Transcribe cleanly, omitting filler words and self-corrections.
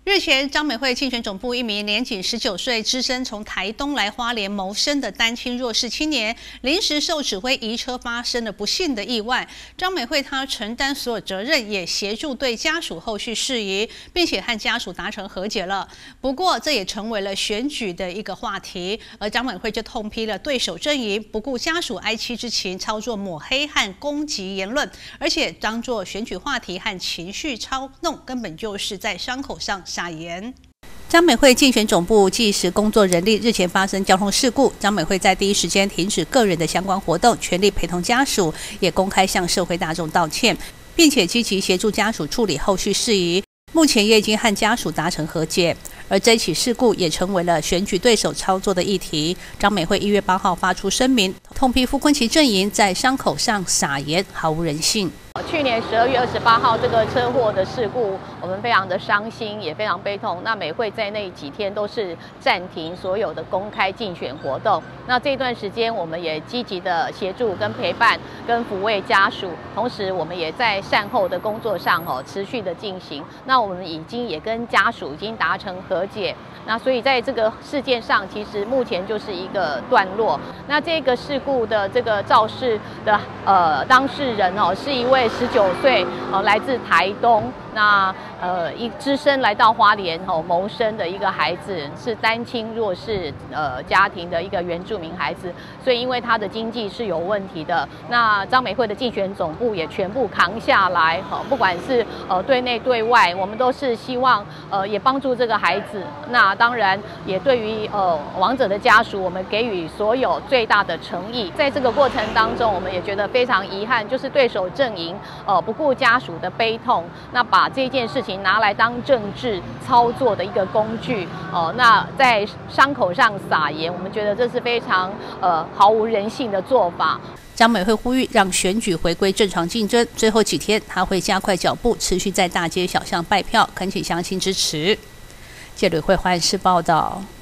日前，张美慧竞选总部一名年仅19岁、只身从台东来花莲谋生的单亲弱势青年，临时受指挥移车，发生了不幸的意外。张美慧她承担所有责任，也协助对家属后续事宜，并且和家属达成和解了。不过，这也成为了选举的一个话题，而张美慧就痛批了对手阵营不顾家属哀戚之情，操作抹黑和攻击言论，而且当作选举话题和情绪操弄，根本就是在伤口上撒盐。张美慧竞选总部纪实工作人力日前发生交通事故，张美慧在第一时间停止个人的相关活动，全力陪同家属，也公开向社会大众道歉，并且积极协助家属处理后续事宜。目前也已经和家属达成和解，而这起事故也成为了选举对手操作的议题。张美慧1月8号发出声明，痛批傅崑萁阵营在伤口上撒盐，毫无人性。 去年12月28号这个车祸的事故，我们非常的伤心，也非常悲痛。那美慧在那几天都是暂停所有的公开竞选活动。那这段时间，我们也积极的协助跟陪伴，跟抚慰家属，同时我们也在善后的工作上持续的进行。那我们也跟家属已经达成和解。那所以在这个事件上，其实目前就是一个段落。那这个事故的这个肇事的当事人是一位19岁来自台东，那只身来到花莲谋生的一个孩子，是单亲弱势家庭的一个原住民孩子，所以因为他的经济是有问题的，那张美慧的竞选总部也全部扛下来，不管是对内对外，我们都是希望也帮助这个孩子。那当然也对于亡者的家属，我们给予所有最大的诚意。在这个过程当中，我们也觉得非常遗憾，就是对手阵营不顾家属的悲痛，那把这件事情拿来当政治操作的一个工具，那在伤口上撒盐，我们觉得这是非常毫无人性的做法。 张美慧呼吁让选举回归正常竞争，最后几天她会加快脚步，持续在大街小巷拜票，恳请乡亲支持。谢吕慧环视报道。